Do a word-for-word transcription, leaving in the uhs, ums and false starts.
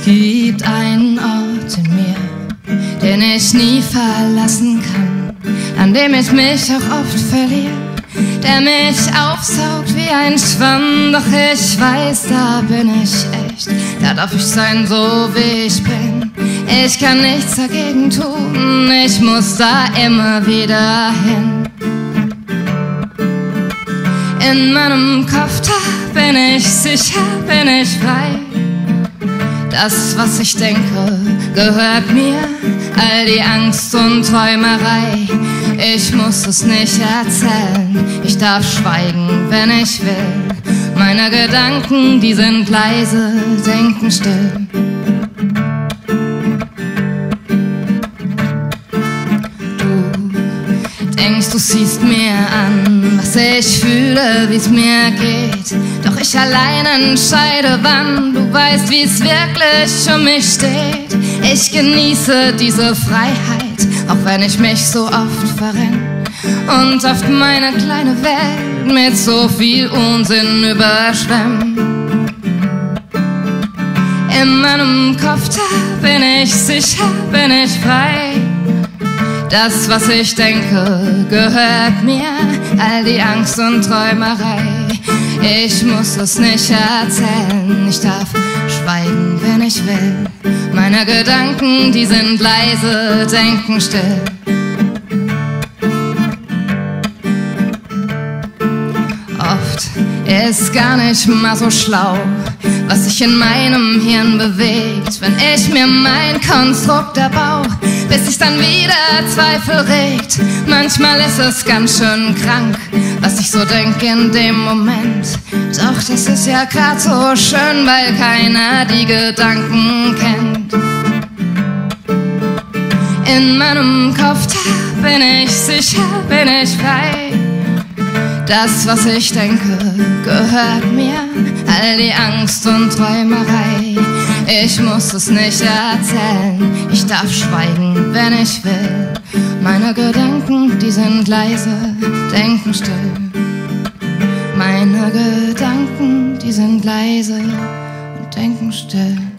gibt einen Ort in mir, den ich nie verlassen kann, an dem ich mich auch oft verliere, der mich aufsaugt wie ein Schwamm, doch ich weiß, da bin ich echt, da darf ich sein, so wie ich bin. Ich kann nichts dagegen tun, ich muss da immer wieder hin. In meinem Kopf, da bin ich sicher, bin ich frei. Das, was ich denke, gehört mir, all die Angst und Träumerei. Ich muss es nicht erzählen, ich darf schweigen, wenn ich will. Meine Gedanken, die sind leise, denken still. Du denkst, du siehst mir an, was ich fühle, wie's mir geht. Doch ich allein entscheide, wann. Du weißt, wie's wirklich um mich steht. Ich genieße diese Freiheit, auch wenn ich mich so oft verrenn und oft meine kleine Welt mit so viel Unsinn überschwemm. In meinem Kopf, da bin ich sicher, bin ich frei. Das, was ich denke, gehört mir, all die Angst und Träumerei. Ich muss es nicht erzählen, ich darf schweigen, wenn ich will. Meine Gedanken, die sind leise, denken still. Oft ist gar nicht mal so schlau, was sich in meinem Hirn bewegt, wenn ich mir mein Konstrukt erbau, bis sich dann wieder Zweifel regt. Manchmal ist es ganz schön krank, was ich so denk in dem Moment. Doch das ist ja grad so schön, weil keiner die Gedanken kennt. In meinem Kopf, da bin ich sicher, bin ich frei. Das, was ich denke, gehört mir, all die Angst und Träumerei. Ich muss es nicht erzählen, ich darf schweigen, wenn ich will. Meine Gedanken, die sind leise, denken still. Meine Gedanken, die sind leise und denken still.